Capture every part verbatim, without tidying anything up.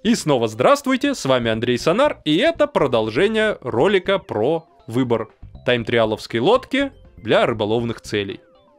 И снова здравствуйте, с вами Андрей Сонар, и это продолжение ролика про выбор тайм-триаловской лодки для рыболовных целей.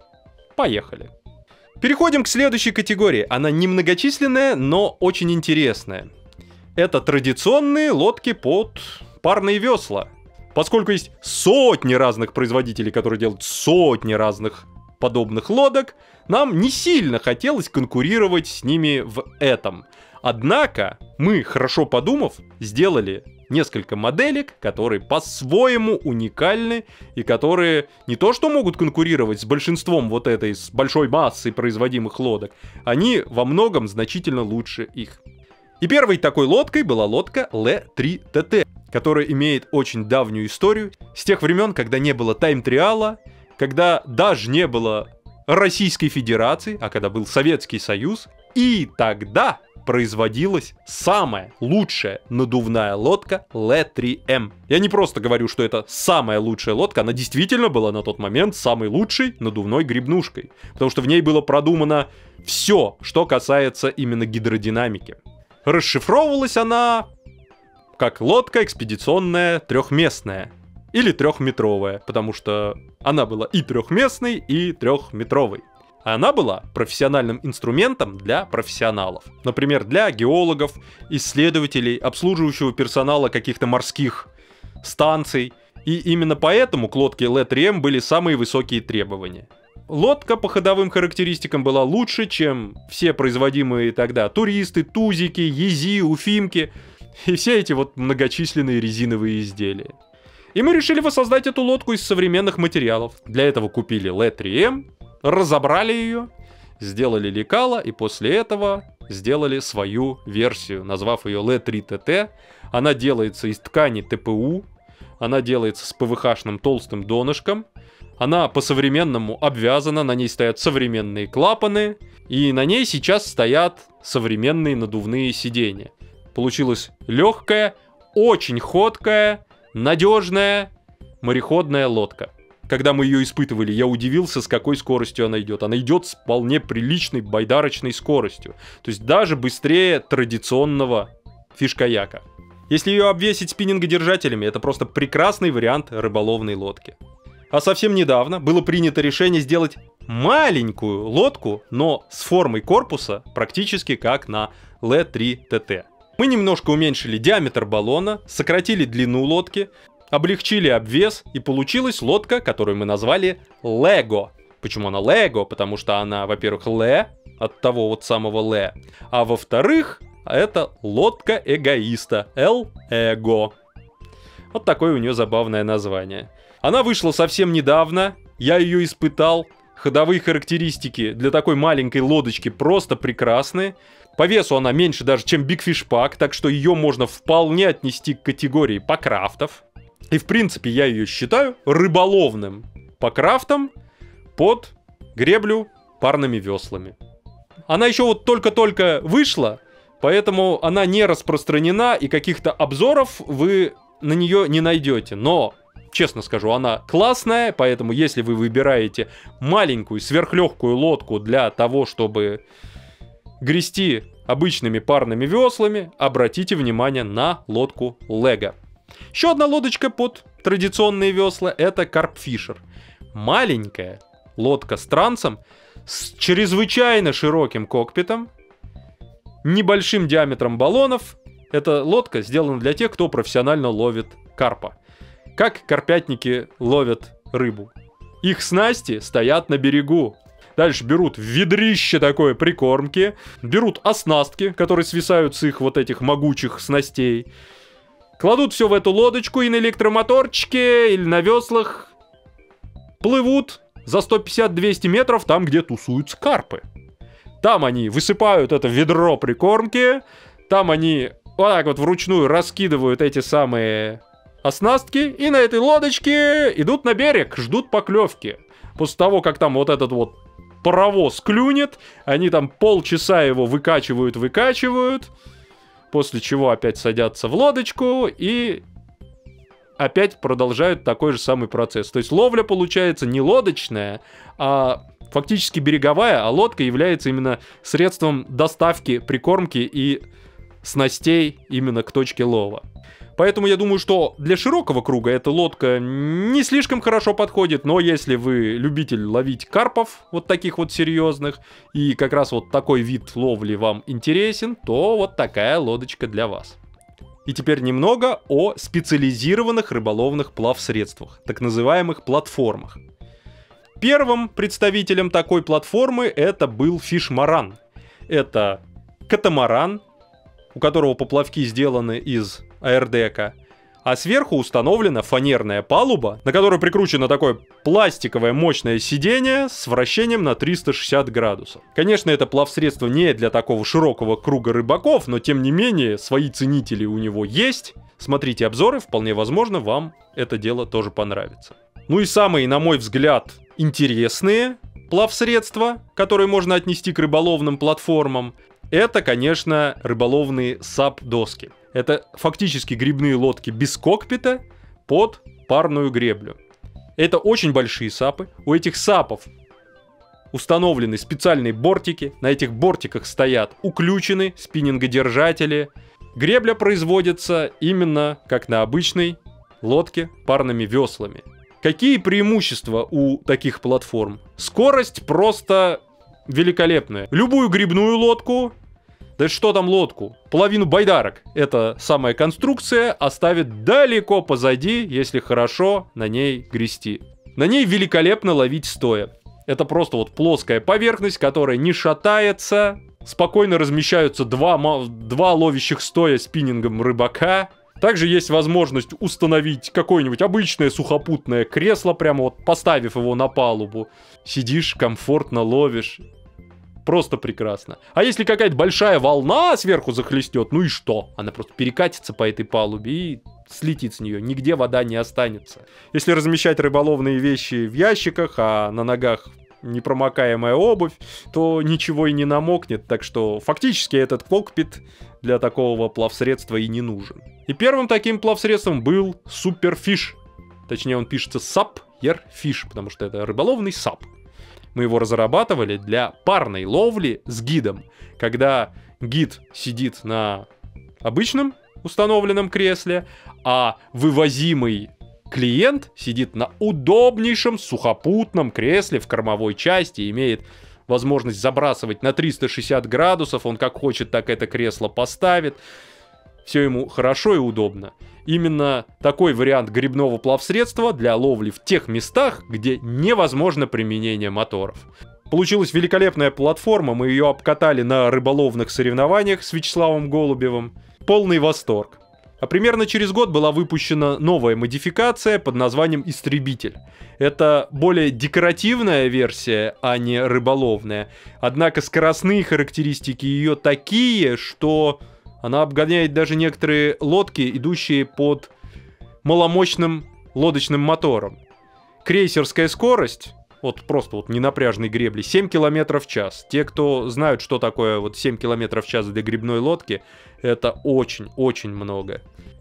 Поехали. Переходим к следующей категории. Она немногочисленная, но очень интересная. Это традиционные лодки под парные весла. Поскольку есть сотни разных производителей, которые делают сотни разных подобных лодок, нам не сильно хотелось конкурировать с ними в этом. Однако мы, хорошо подумав, сделали несколько моделек, которые по-своему уникальны и которые не то что могут конкурировать с большинством вот этой, с большой массой производимых лодок, они во многом значительно лучше их. И первой такой лодкой была лодка Л три Т Т, которая имеет очень давнюю историю, с тех времен, когда не было тайм-триала, когда даже не было Российской Федерации, а когда был Советский Союз, и тогда производилась самая лучшая надувная лодка Л три М. Я не просто говорю, что это самая лучшая лодка, она действительно была на тот момент самой лучшей надувной грибнушкой, потому что в ней было продумано все, что касается именно гидродинамики. Расшифровывалась она как лодка экспедиционная трехместная или трехметровая, потому что она была и трехместной, и трехметровой. Она была профессиональным инструментом для профессионалов. Например, для геологов, исследователей, обслуживающего персонала каких-то морских станций. И именно поэтому к лодке Л три М были самые высокие требования. Лодка по ходовым характеристикам была лучше, чем все производимые тогда туристы, тузики, ези, уфимки и все эти вот многочисленные резиновые изделия. И мы решили воссоздать эту лодку из современных материалов. Для этого купили Л три М, разобрали ее, сделали лекало и после этого сделали свою версию, назвав ее Л три Т Т. Она делается из ткани Т П У, она делается с П В Х-шным толстым донышком, она по-современному обвязана, на ней стоят современные клапаны, и на ней сейчас стоят современные надувные сиденья. Получилась легкая, очень ходкая, надежная мореходная лодка. Когда мы ее испытывали, я удивился, с какой скоростью она идет. Она идет с вполне приличной байдарочной скоростью. То есть даже быстрее традиционного фиш-каяка. Если ее обвесить спиннингодержателями, это просто прекрасный вариант рыболовной лодки. А совсем недавно было принято решение сделать маленькую лодку, но с формой корпуса практически как на Л три Т Т. Мы немножко уменьшили диаметр баллона, сократили длину лодки, облегчили обвес, и получилась лодка, которую мы назвали Лего. Почему она Лего? Потому что она, во-первых, Л, от того вот самого Л, а во-вторых, это лодка эгоиста, Л-Эго. Вот такое у нее забавное название. Она вышла совсем недавно, я ее испытал. Ходовые характеристики для такой маленькой лодочки просто прекрасны. По весу она меньше даже, чем Big Fish Pack, так что ее можно вполне отнести к категории покрафтов. И в принципе я ее считаю рыболовным покрафтом под греблю парными веслами. Она еще вот только-только вышла, поэтому она не распространена, и каких-то обзоров вы на нее не найдете. Но, честно скажу, она классная, поэтому если вы выбираете маленькую сверхлегкую лодку для того, чтобы грести обычными парными веслами, обратите внимание на лодку Лего. Еще одна лодочка под традиционные весла — это Карпфишер. Маленькая лодка с трансом, с чрезвычайно широким кокпитом, небольшим диаметром баллонов. Эта лодка сделана для тех, кто профессионально ловит карпа. Как карпятники ловят рыбу? Их снасти стоят на берегу. Дальше берут ведрище такое прикормки, берут оснастки, которые свисают с их вот этих могучих снастей, кладут все в эту лодочку и на электромоторчике или на веслах плывут за сто пятьдесят — двести метров там, где тусуются карпы. Там они высыпают это ведро прикормки, там они вот так вот вручную раскидывают эти самые оснастки и на этой лодочке идут на берег, ждут поклевки. После того, как там вот этот вот паровоз клюнет, они там полчаса его выкачивают-выкачивают, после чего опять садятся в лодочку и опять продолжают такой же самый процесс. То есть ловля получается не лодочная, а фактически береговая, а лодка является именно средством доставки прикормки и снастей именно к точке лова. Поэтому я думаю, что для широкого круга эта лодка не слишком хорошо подходит, но если вы любитель ловить карпов, вот таких вот серьезных, и как раз вот такой вид ловли вам интересен, то вот такая лодочка для вас. И теперь немного о специализированных рыболовных плавсредствах, так называемых платформах. Первым представителем такой платформы это был фишмаран. Это катамаран, у которого поплавки сделаны из аэрдека, а сверху установлена фанерная палуба, на которой прикручено такое пластиковое мощное сиденье с вращением на триста шестьдесят градусов. Конечно, это плавсредство не для такого широкого круга рыбаков, но тем не менее свои ценители у него есть. Смотрите обзоры, вполне возможно, вам это дело тоже понравится. Ну и самые, на мой взгляд, интересные плавсредства, которые можно отнести к рыболовным платформам, это, конечно, рыболовные сап-доски. Это фактически грибные лодки без кокпита под парную греблю. Это очень большие сапы. У этих сапов установлены специальные бортики. На этих бортиках стоят уключены спиннингодержатели. Гребля производится именно как на обычной лодке парными веслами. Какие преимущества у таких платформ? Скорость просто великолепная. Любую грибную лодку, да что там лодку, половину байдарок эта самая конструкция оставит далеко позади, если хорошо на ней грести. На ней великолепно ловить стоя. Это просто вот плоская поверхность, которая не шатается. Спокойно размещаются два, два ловящих стоя спиннингом рыбака. Также есть возможность установить какое-нибудь обычное сухопутное кресло, прямо вот поставив его на палубу. Сидишь, комфортно ловишь. Просто прекрасно. А если какая-то большая волна сверху захлестнет, ну и что? Она просто перекатится по этой палубе и слетит с нее. Нигде вода не останется. Если размещать рыболовные вещи в ящиках, а на ногах непромокаемая обувь, то ничего и не намокнет. Так что фактически этот кокпит для такого плавсредства и не нужен. И первым таким плавсредством был суперфиш. Точнее, он пишется сап-ер-фиш, потому что это рыболовный сап. Мы его разрабатывали для парной ловли с гидом. Когда гид сидит на обычном установленном кресле, а вывозимый клиент сидит на удобнейшем сухопутном кресле в кормовой части, имеет возможность забрасывать на триста шестьдесят градусов, он как хочет, так это кресло поставит. Все ему хорошо и удобно. Именно такой вариант грибного плавсредства для ловли в тех местах, где невозможно применение моторов. Получилась великолепная платформа, мы ее обкатали на рыболовных соревнованиях с Вячеславом Голубевым. Полный восторг. А примерно через год была выпущена новая модификация под названием «Истребитель». Это более декоративная версия, а не рыболовная. Однако скоростные характеристики ее такие, что она обгоняет даже некоторые лодки, идущие под маломощным лодочным мотором. Крейсерская скорость, вот просто вот ненапряжной гребли, семь километров в час. Те, кто знают, что такое вот семь километров в час для грибной лодки, это очень-очень много.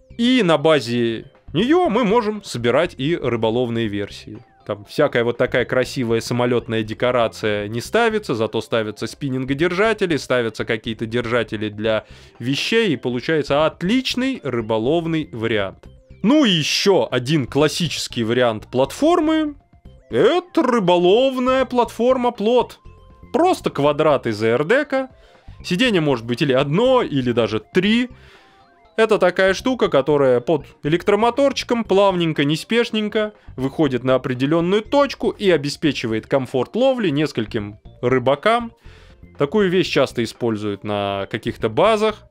И на базе нее мы можем собирать и рыболовные версии. Там всякая вот такая красивая самолетная декорация не ставится, зато ставятся спиннингодержатели, ставятся какие-то держатели для вещей, и получается отличный рыболовный вариант. Ну и еще один классический вариант платформы — это рыболовная платформа-плот. Просто квадрат из аэрдека, сиденье может быть или одно, или даже три. Это такая штука, которая под электромоторчиком плавненько, неспешненько выходит на определенную точку и обеспечивает комфорт ловли нескольким рыбакам. Такую вещь часто используют на каких-то базах.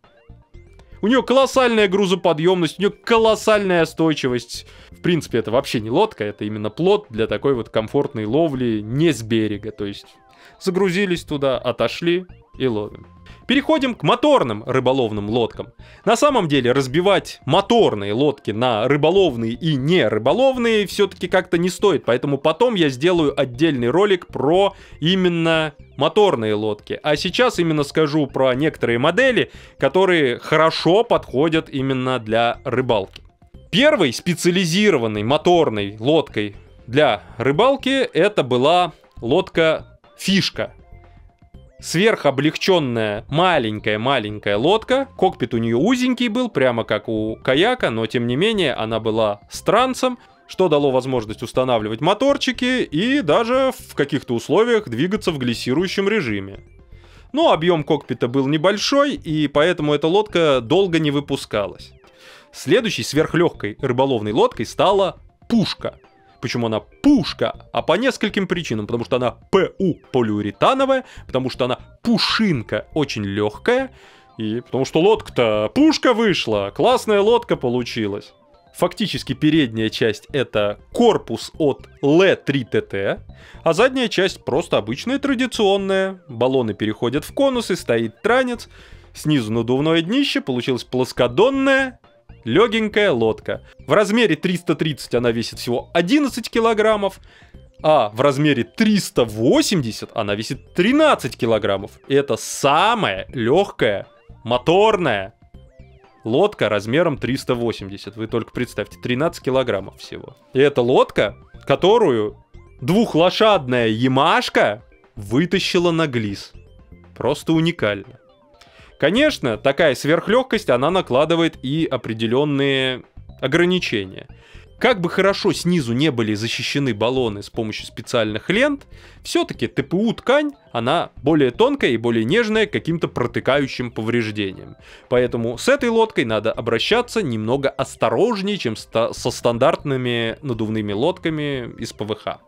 У нее колоссальная грузоподъемность, у нее колоссальная остойчивость. В принципе, это вообще не лодка, это именно плот для такой вот комфортной ловли не с берега. То есть загрузились туда, отошли и ловим. Переходим к моторным рыболовным лодкам. На самом деле разбивать моторные лодки на рыболовные и не рыболовные все-таки как-то не стоит. Поэтому потом я сделаю отдельный ролик про именно моторные лодки. А сейчас именно скажу про некоторые модели, которые хорошо подходят именно для рыбалки. Первой специализированной моторной лодкой для рыбалки это была лодка «Фишка». сверхоблегченная маленькая-маленькая лодка. Кокпит у нее узенький был, прямо как у каяка, но тем не менее она была странцем, что дало возможность устанавливать моторчики и даже в каких-то условиях двигаться в глиссирующем режиме. Но объем кокпита был небольшой, и поэтому эта лодка долго не выпускалась. Следующей сверхлегкой рыболовной лодкой стала пушка. Почему она пушка? А по нескольким причинам. Потому что она ПУ полиуретановая, потому что она пушинка очень легкая, и потому что лодка-то пушка вышла, классная лодка получилась. Фактически передняя часть это корпус от Л три Т Т, а задняя часть просто обычная традиционная. Баллоны переходят в конусы, стоит транец, снизу надувное днище, получилась плоскодонная, легенькая лодка. В размере триста тридцать она весит всего одиннадцать килограммов, а в размере триста восемьдесят она весит тринадцать килограммов. И это самая легкая моторная лодка размером триста восемьдесят. Вы только представьте, тринадцать килограммов всего. И это лодка, которую двухлошадная Ямашка вытащила на глис. Просто уникально. Конечно, такая сверхлегкость, она накладывает и определенные ограничения. Как бы хорошо снизу не были защищены баллоны с помощью специальных лент, все-таки Т П У-ткань, она более тонкая и более нежная к каким-то протыкающим повреждениям. Поэтому с этой лодкой надо обращаться немного осторожнее, чем ста- со стандартными надувными лодками из П В Х.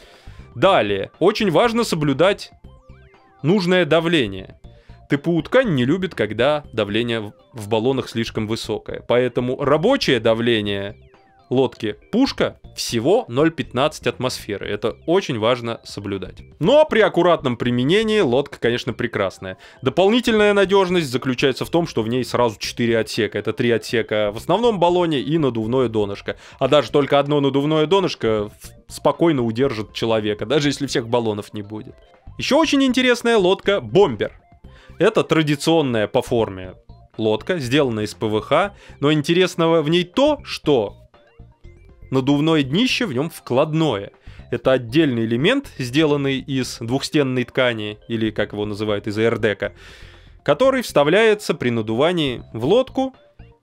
Далее, очень важно соблюдать нужное давление. Т П У-ткань не любит, когда давление в баллонах слишком высокое. Поэтому рабочее давление лодки пушка всего ноль целых пятнадцать сотых атмосферы. Это очень важно соблюдать. Но при аккуратном применении лодка, конечно, прекрасная. Дополнительная надежность заключается в том, что в ней сразу четыре отсека. Это три отсека в основном баллоне и надувное донышко. А даже только одно надувное донышко спокойно удержит человека, даже если всех баллонов не будет. Еще очень интересная лодка бомбер. Это традиционная по форме лодка, сделанная из П В Х, но интересного в ней то, что надувное днище в нем вкладное. Это отдельный элемент, сделанный из двухстенной ткани, или как его называют, из аэрдека, который вставляется при надувании в лодку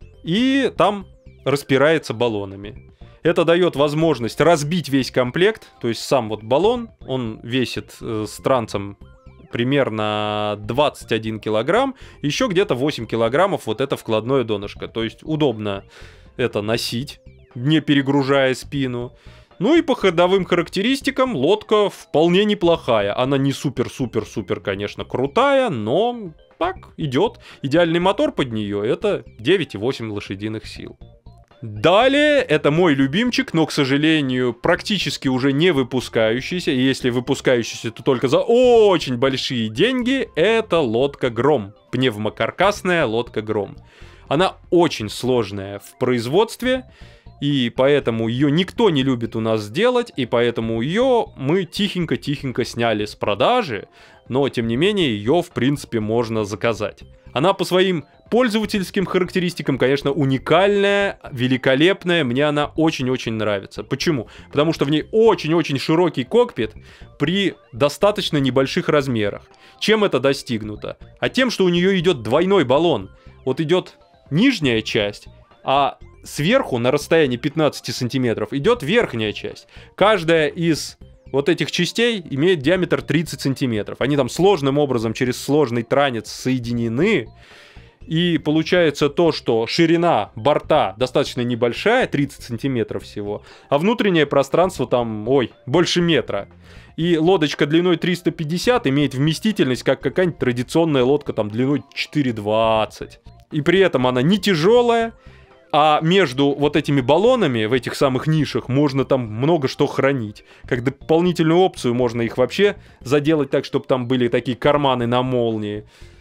и там распирается баллонами. Это дает возможность разбить весь комплект, то есть сам вот баллон, он весит э, с трансом примерно двадцать один килограмм, еще где-то восемь килограммов вот это вкладное донышко. То есть удобно это носить, не перегружая спину. Ну и по ходовым характеристикам лодка вполне неплохая. Она не супер-супер-супер, конечно, крутая, но так идет. Идеальный мотор под нее это девять и восемь лошадиных сил. Далее, это мой любимчик, но, к сожалению, практически уже не выпускающийся. И если выпускающийся, то только за очень большие деньги. Это лодка Гром. Пневмокаркасная лодка Гром. Она очень сложная в производстве. И поэтому ее никто не любит у нас делать. И поэтому ее мы тихенько-тихенько сняли с продажи. Но, тем не менее, ее, в принципе, можно заказать. Она по своим пользовательским характеристикам, конечно, уникальная, великолепная. Мне она очень-очень нравится. Почему? Потому что в ней очень-очень широкий кокпит при достаточно небольших размерах. Чем это достигнуто? А тем, что у нее идет двойной баллон. Вот идет нижняя часть, а сверху на расстоянии пятнадцать сантиметров идет верхняя часть. Каждая из вот этих частей имеет диаметр тридцать сантиметров. Они там сложным образом через сложный транец соединены. И получается то, что ширина борта достаточно небольшая, тридцать сантиметров всего, а внутреннее пространство там, ой, больше метра. И лодочка длиной триста пятьдесят имеет вместительность, как какая-нибудь традиционная лодка там длиной четыре двадцать. И при этом она не тяжелая, а между вот этими баллонами в этих самых нишах можно там много что хранить. Как дополнительную опцию можно их вообще заделать так, чтобы там были такие карманы на молнии.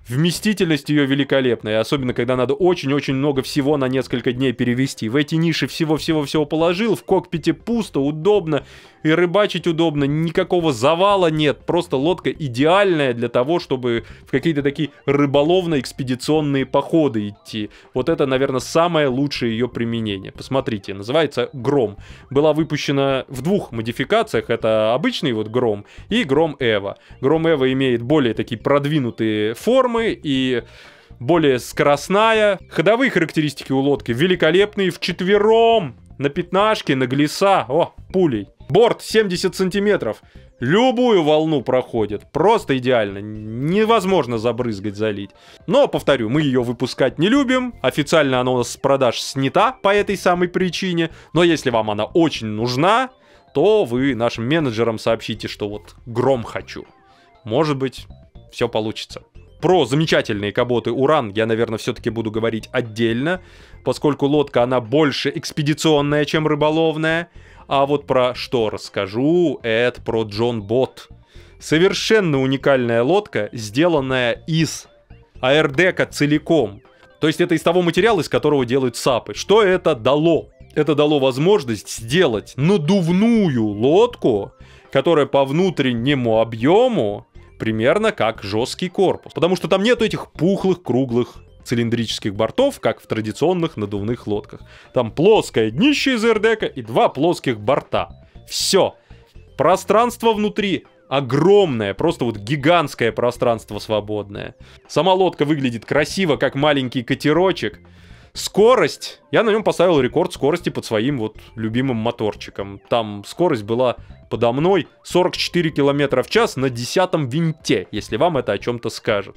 Вместительность ее великолепная, особенно когда надо очень-очень много всего на несколько дней перевести. В эти ниши всего-всего-всего положил, в кокпите пусто, удобно, и рыбачить удобно, никакого завала нет. Просто лодка идеальная для того, чтобы в какие-то такие рыболовно-экспедиционные походы идти. Вот это, наверное, самое лучшее ее применение. Посмотрите, называется Гром. Была выпущена в двух модификациях, это обычный вот Гром и Гром Эво. Гром Эво имеет более такие продвинутые формы, и более скоростная. Ходовые характеристики у лодки великолепные. Вчетвером на пятнашке, на глиса. О, пулей. Борт семьдесят сантиметров. Любую волну проходит. Просто идеально. Невозможно забрызгать, залить. Но, повторю, мы ее выпускать не любим. Официально она у нас с продаж снята по этой самой причине. Но если вам она очень нужна, то вы нашим менеджерам сообщите, что вот Гром хочу. Может быть, все получится. Про замечательные каботы Уран я, наверное, все-таки буду говорить отдельно, поскольку лодка, она больше экспедиционная, чем рыболовная. А вот про что расскажу, это про Джон Бот. Совершенно уникальная лодка, сделанная из аэрдека целиком. То есть это из того материала, из которого делают сапы. Что это дало? Это дало возможность сделать надувную лодку, которая по внутреннему объему примерно как жесткий корпус. Потому что там нету этих пухлых, круглых цилиндрических бортов, как в традиционных надувных лодках. Там плоское днище из аэрдека и два плоских борта. Все. Пространство внутри огромное, просто вот гигантское пространство свободное. Сама лодка выглядит красиво, как маленький катерочек. Скорость. Я на нем поставил рекорд скорости под своим вот любимым моторчиком. Там скорость была подо мной сорок четыре километра в час на десятом винте, если вам это о чем-то скажет.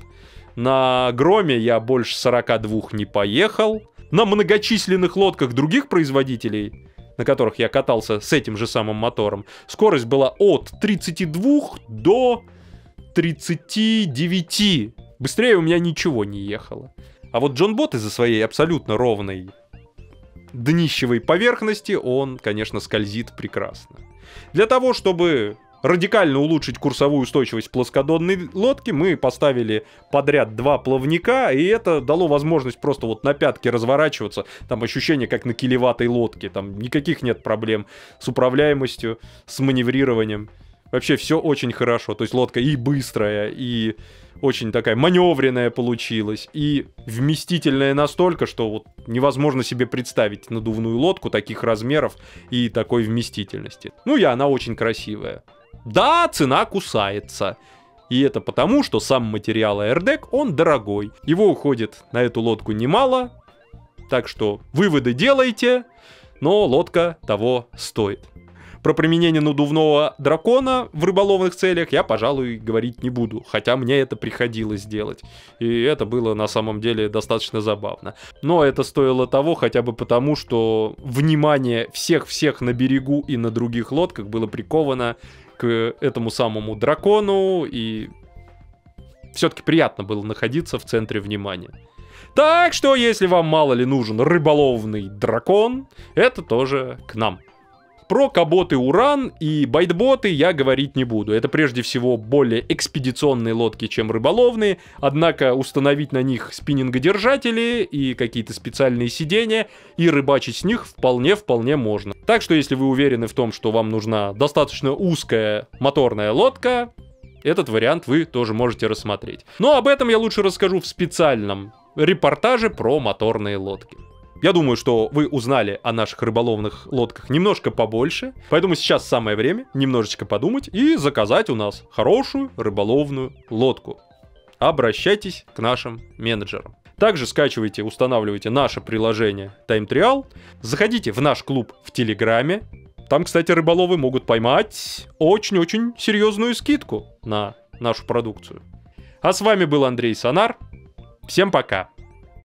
На Громе я больше сорока двух не поехал. На многочисленных лодках других производителей, на которых я катался с этим же самым мотором, скорость была от тридцати двух до тридцати девяти. Быстрее у меня ничего не ехало. А вот Джон Бот из-за своей абсолютно ровной днищевой поверхности, он, конечно, скользит прекрасно. Для того, чтобы радикально улучшить курсовую устойчивость плоскодонной лодки, мы поставили подряд два плавника, и это дало возможность просто вот на пятке разворачиваться. Там ощущение, как на килеватой лодке. Там никаких нет проблем с управляемостью, с маневрированием. Вообще все очень хорошо. То есть лодка и быстрая, и очень такая маневренная получилась, и вместительная настолько, что вот невозможно себе представить надувную лодку таких размеров и такой вместительности. Ну и она очень красивая. Да, цена кусается. И это потому, что сам материал аэрдек, он дорогой. Его уходит на эту лодку немало. Так что выводы делайте, но лодка того стоит. Про применение надувного дракона в рыболовных целях я, пожалуй, говорить не буду. Хотя мне это приходилось делать. И это было на самом деле достаточно забавно. Но это стоило того хотя бы потому, что внимание всех-всех на берегу и на других лодках было приковано к этому самому дракону. И все-таки приятно было находиться в центре внимания. Так что, если вам мало ли нужен рыболовный дракон, это тоже к нам. Про каботы Уран и байтботы я говорить не буду. Это прежде всего более экспедиционные лодки, чем рыболовные. Однако установить на них спиннингодержатели и какие-то специальные сиденья и рыбачить с них вполне-вполне можно. Так что если вы уверены в том, что вам нужна достаточно узкая моторная лодка, этот вариант вы тоже можете рассмотреть. Но об этом я лучше расскажу в специальном репортаже про моторные лодки. Я думаю, что вы узнали о наших рыболовных лодках немножко побольше, поэтому сейчас самое время немножечко подумать и заказать у нас хорошую рыболовную лодку. Обращайтесь к нашим менеджерам. Также скачивайте, устанавливайте наше приложение Time Trial, заходите в наш клуб в Телеграме. Там, кстати, рыболовы могут поймать очень-очень серьезную скидку на нашу продукцию. А с вами был Андрей Сонар. Всем пока!